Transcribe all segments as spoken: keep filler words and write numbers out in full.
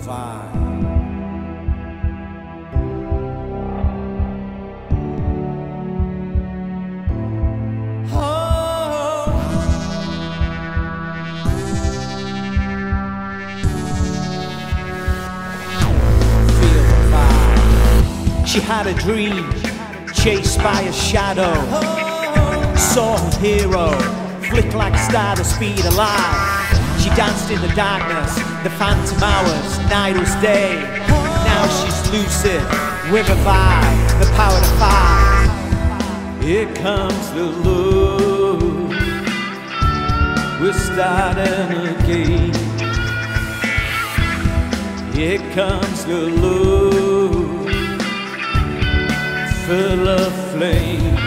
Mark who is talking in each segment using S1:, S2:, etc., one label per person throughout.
S1: vibe.
S2: She had a dream, chased by a shadow. Saw her hero, flick like a star, the speed of light. She danced in the darkness, the phantom hours, night was day. Now she's lucid, with a vibe, the power to fight.
S1: Here comes the love, we're starting again. Here comes the love, full of flames.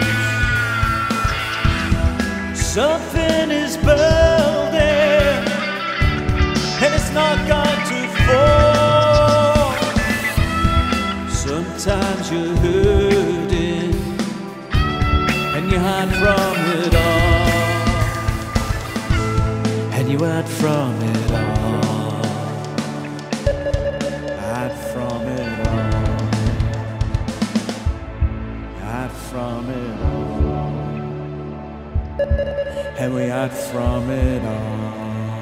S1: Something is building, and it's not going to fall. Sometimes you're hurting, and you hide from it all. And you hide from it all. Hide from it all. Hide from it all. And we hide from it all.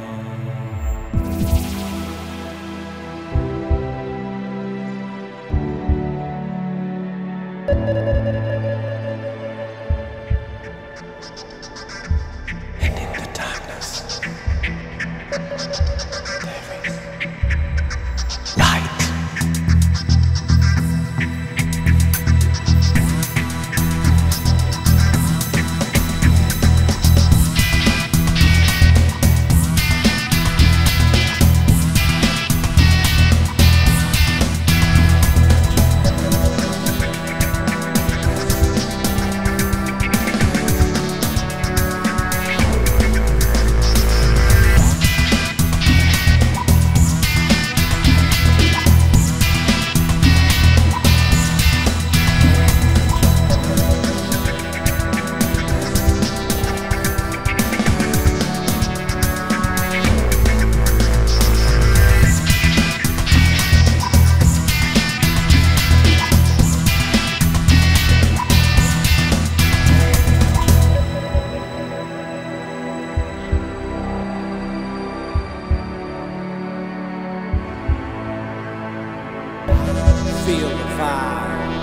S1: And in the darkness, there is light. Feel the vibe.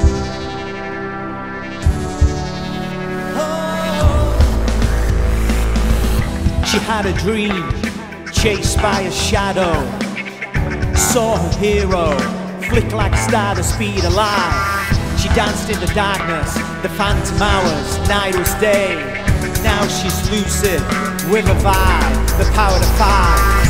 S1: Oh.
S2: She had a dream, chased by a shadow. Saw her hero, flick like a star, the speed of light. She danced in the darkness, the phantom hours, night was day. Now she's lucid, with a vibe, the power to fight.